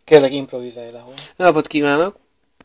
Kérlek, improvizálj le, hol. Napot kívánok!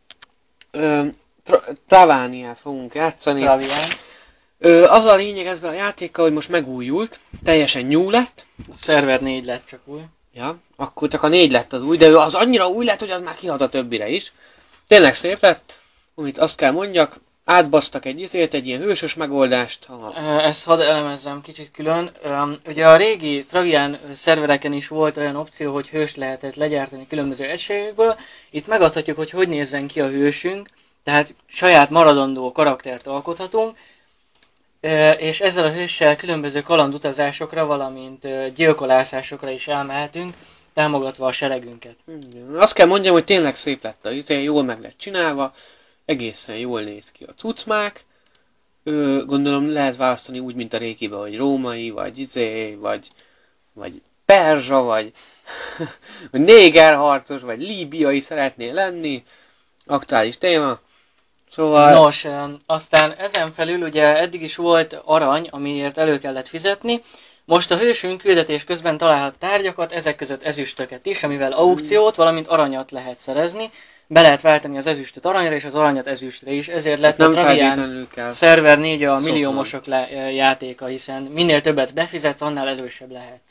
Travániát fogunk játszani. Travián. Az a lényeg ezzel a játékkal, hogy most megújult, teljesen new lett. A szerver 4 lett csak új. Ja, akkor csak a 4 lett az új, de az annyira új lett, hogy az már kihat a többire is. Tényleg szép lett, amit azt kell mondjak, átbasztak egy ilyen hősös megoldást. Ezt hadd elemezzem kicsit külön. Ugye a régi Travián szervereken is volt olyan opció, hogy hőst lehetett legyártani különböző egységekből. Itt megadhatjuk, hogy nézzen ki a hősünk, tehát saját maradandó karaktert alkothatunk, és ezzel a hőssel különböző kalandutazásokra, valamint gyilkolászásokra is elmehetünk, támogatva a seregünket. Azt kell mondjam, hogy tényleg szép lett a jól meg lett csinálva, egészen jól néz ki a cucmák. Gondolom lehet választani úgy, mint a régiben, hogy római, vagy perzsa, vagy négerharcos, vagy líbiai szeretnél lenni. Aktuális téma. Szóval... Nos, aztán ezen felül ugye eddig is volt arany, amiért elő kellett fizetni. Most a hősünk küldetés közben találhat tárgyakat, ezek között ezüstöket is, amivel aukciót, valamint aranyat lehet szerezni. Be lehet váltani az ezüstöt aranyra, és az aranyat ezüstre is, ezért lett a Travián Server 4 a milliómosok játéka, hiszen minél többet befizetsz, annál elősebb lehet.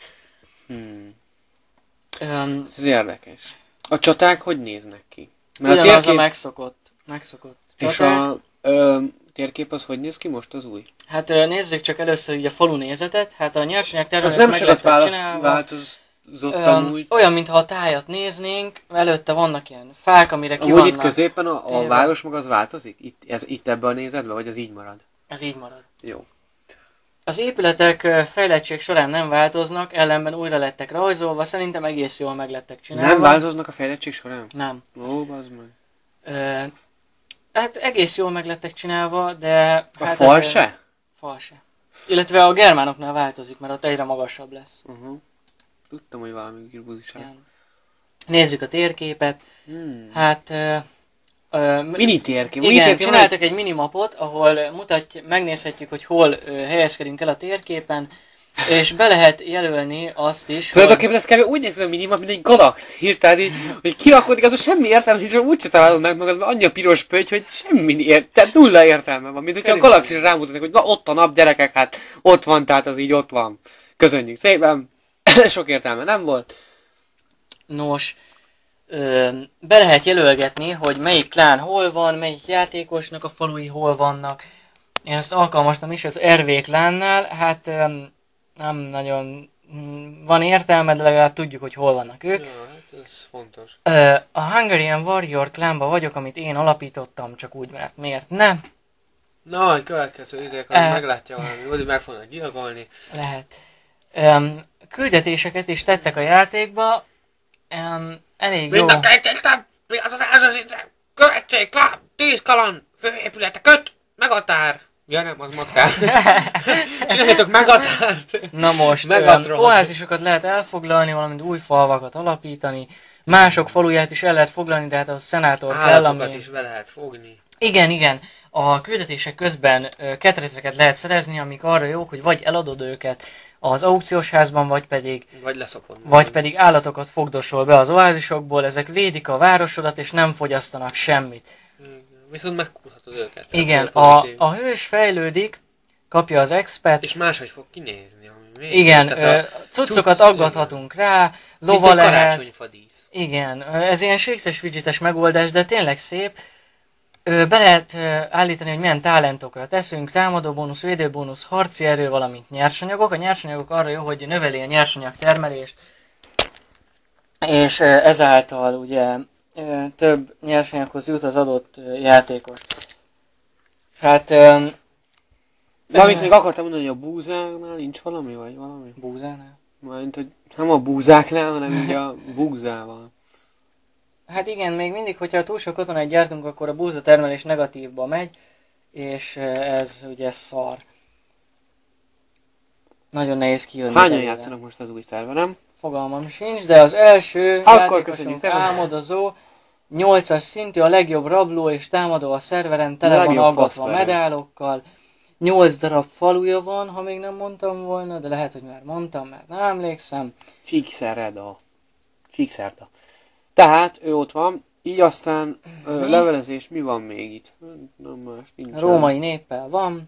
Ez érdekes. A csaták hogy néznek ki? Mert ugyanaz a megszokott és csaták. A térkép az hogy néz ki most az új? Hát nézzük csak először így a falu nézetet. Hát a nyersanyag területek az nem sokat változott amúgy. Olyan, mintha a tájat néznénk, előtte vannak ilyen fák, amire ki amúgy vannak. Itt középen a város maga az változik? Itt ebben a nézetben, vagy az így marad? Ez így marad. Jó. Az épületek fejlettség során nem változnak, ellenben újra lettek rajzolva, szerintem egész jól meg lettek csinálva. Nem változnak a fejlettség során? Nem. Ó, bazd meg. Hát egész jól meg lettek csinálva, de... Hát fal se? Fal se. Illetve a germánoknál változik, mert ott egyre magasabb lesz. Tudtam, hogy valami girbuziság. Nézzük a térképet. Hát... mini térkép. Igen, csináltak egy minimapot, ahol megnézhetjük, hogy hol helyezkedünk el a térképen, és be lehet jelölni azt is, tulajdonképpen ez kb. Úgy néz a minimap, mint egy galaxis, tehát így, hogy kirakodik, az semmi értelme, és úgyse találod meg magad, mert annyi a piros pötty, hogy semmi tehát nulla értelme van, mint hogyha a galaxis rámutatnak, hogy na ott a nap, gyerekek, hát ott van, tehát az így ott van. Köszönjük szépen, sok értelme nem volt. Nos, be lehet jelölgetni, hogy melyik klán hol van, melyik játékosnak a falui hol vannak. Én ezt alkalmaztam is az RV klánnál, hát nem nagyon van értelme, de legalább tudjuk, hogy hol vannak ők. Ja, hát ez fontos. A Hungarian Warrior klánban vagyok, amit én alapítottam, csak úgy, mert miért nem? Na, egy következő izék, meglátja valami, úgy meg fognak gyilkolni. Lehet. Küldetéseket is tettek a játékba, elég jó. Mind a kettőt, az követség, 10 kaland, főépületek, 5, megatár. Ja nem, az matár. Csináljátok megatárt. Na most, oázisokat lehet elfoglalni, valamint új falvakat alapítani. Mások faluját is el lehet foglalni, de hát a szenátor kell, ami... is be lehet fogni. Igen. A küldetések közben ketreceket lehet szerezni, amik arra jók, hogy vagy eladod őket az aukciós házban, vagy pedig állatokat fogdosol be az oázisokból, ezek védik a városodat, és nem fogyasztanak semmit. Viszont megkúrhatod őket. Igen, a hős fejlődik, kapja az expet. És máshogy fog kinézni. Igen, cuccokat aggathatunk rá, lova lehet. Karácsonyfadísz. Igen, ez ilyen shakes-es widgetes megoldás, de tényleg szép. Be lehet állítani, hogy milyen talentokra teszünk, támadó bónusz, védőbónusz, harci erő, valamint nyersanyagok. A nyersanyagok arra jó, hogy növeli a nyersanyag termelést, és ezáltal ugye több nyersanyaghoz jut az adott játékos. Hát... Valamit még akartam mondani, hogy a búzáknál nincs valami, vagy valami? Búzánál? Mármint, hogy nem a búzáknál, hanem ugye a búzával. Hát igen, még mindig, hogyha túl sok katonát gyártunk, akkor a búza termelés negatívba megy, és ez ugye szar. Nagyon nehéz kijönni. Hányan játszanak most az új szerverem? Fogalmam sincs, de az első játékosunk álmodozó, 8-as szintű, a legjobb rabló és támadó a szerveren, tele van aggatva medálokkal. 8 darab faluja van, ha még nem mondtam volna, de lehet, hogy már mondtam, mert nem emlékszem. Csíkszerda. Tehát ő ott van, így aztán levelezés, mi van még itt? Nem más, nincs. Római néppel van.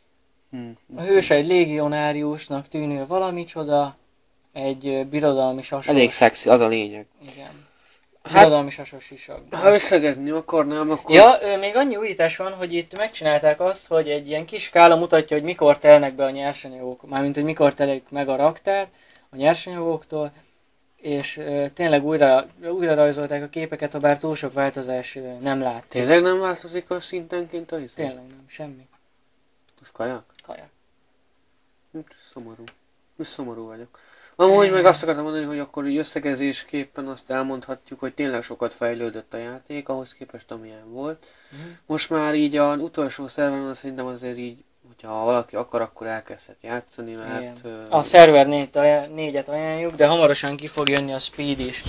A hős egy légionáriusnak tűnő valamicsoda, egy birodalmi sasos. Elég szexi, az a lényeg. Igen. Birodalmi sasos sisak. Ha összegezni akarnám, akkor... Ja, még annyi újítás van, hogy itt megcsinálták azt, hogy egy ilyen kis skála mutatja, hogy mikor telnek be a nyersanyagok, mármint, hogy mikor telik meg a raktár a nyersanyagoktól, és tényleg újra rajzolták a képeket, ha bár túl sok változás nem látszik. Tényleg nem változik a szintenként a izé? Tényleg nem, semmi. Most kajak? Kajak. Szomorú. Szomorú vagyok. Amúgy meg azt akartam mondani, hogy akkor így összegezésképpen azt elmondhatjuk, hogy tényleg sokat fejlődött a játék, ahhoz képest amilyen volt. Most már így az utolsó szerveren szerintem azért így, hogyha valaki akar, akkor elkezdhet játszani, mert... A szerver 4-et ajánljuk, de hamarosan ki fog jönni a Speed is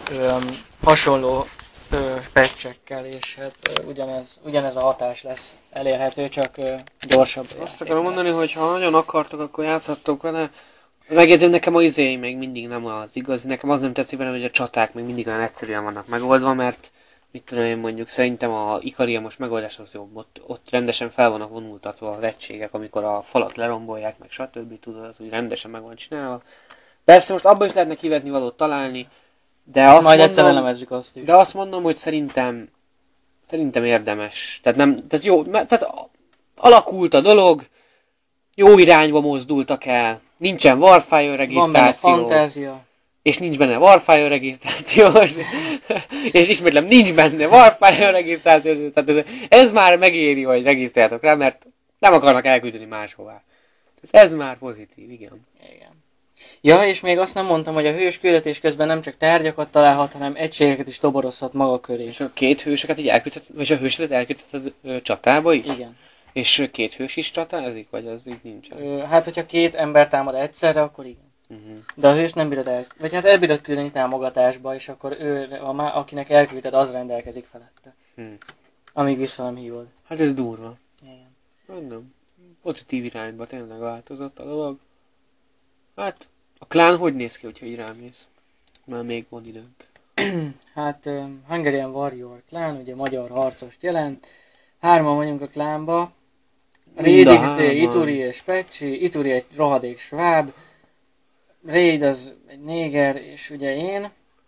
hasonló patch-ekkel, és hát ugyanez a hatás lesz elérhető, csak gyorsabb. Azt akarom mondani, hogy ha nagyon akartok, akkor játszhattok vele. Megjegyzem, nekem a izé még mindig nem az igazi, nekem az nem tetszik benne, hogy a csaták még mindig olyan egyszerűen vannak megoldva, mert mit tudom én mondjuk, szerintem a Ikariamos megoldás az jobb, ott rendesen fel vannak vonultatva az egységek, amikor a falat lerombolják, meg stb. Tudod, az úgy rendesen meg van csinálva. Persze most abban is lehetne kivetni valót találni, de azt majd egyszer elemezzük azt is. De azt mondom, hogy szerintem érdemes. Tehát jó, tehát alakult a dolog, jó irányba mozdultak el, nincsen Warfire regisztráció. Van benne fantázia. És nincs benne Warfire regisztráció. És ismétlem, nincs benne Warfire regisztráció. Tehát ez már megéri, hogy regisztráltok rá, mert nem akarnak elküldeni máshová. Tehát ez már pozitív, igen. Ja, és még azt nem mondtam, hogy a hős küldetés közben nem csak tárgyakat találhat, hanem egységeket is toborozhat maga köré. És a két hősöket így elküldheted, vagy a hősöket elküldheted csatába is? Igen. És két hős is csatázik, vagy az így nincsen? Hát, hogyha két ember támad egyszerre, akkor igen. De a hős nem bírod vagy hát elbírod küldeni támogatásba, és akkor ő, akinek elküldted, az rendelkezik felette. Amíg vissza nem hívod. Hát ez durva. Igen. Mondom, pozitív irányba tényleg változott a dolog. Hát, a klán hogy néz ki, hogyha így rámész? Már még van időnk. Hát, Hungarian Warrior klán, ugye magyar harcost jelent. 3-an vagyunk a klánba. Raid XD, Ituri és Pecsi. Ituri egy rohadék sváb. Raid az egy néger, és ugye én.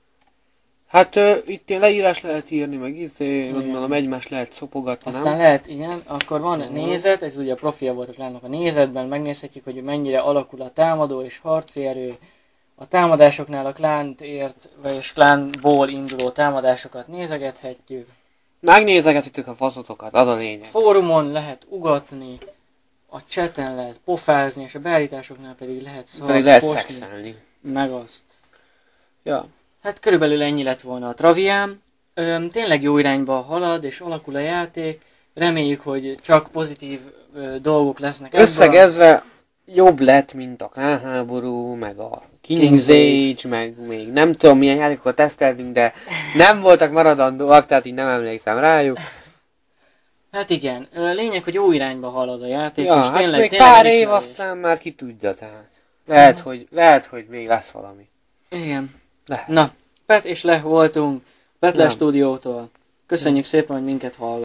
Hát itt ilyen leírás lehet írni, meg gondolom egymást lehet szopogatni, aztán nem? Lehet, igen. Akkor van nézet, ez ugye a profilja volt a klánnak a nézetben, megnézhetjük, hogy mennyire alakul a támadó és harci erő. A támadásoknál a klánt ért, és klánból induló támadásokat nézegethetjük. Megnézegetitek a faszotokat, az a lényeg. Fórumon lehet ugatni, a chaten lehet pofázni, és a beállításoknál pedig lehet szexelni. Meg azt. Ja. Hát körülbelül ennyi lett volna a Traviám. Tényleg jó irányba halad, és alakul a játék. Reméljük, hogy csak pozitív dolgok lesznek. Összegezve jobb lett, mint a klánháború, meg a King's Age, meg még nem tudom milyen játékokat teszteltünk, de nem voltak maradandóak, tehát így nem emlékszem rájuk. Hát igen, lényeg, hogy jó irányba halad a játék, ja, és hát tényleg, még tényleg pár év aztán már ki tudja, tehát. Lehet, hogy még lesz valami. Igen. Lehet. Na, Pet és Lech voltunk, Petler Stúdiótól. Köszönjük szépen, hogy minket hallgat.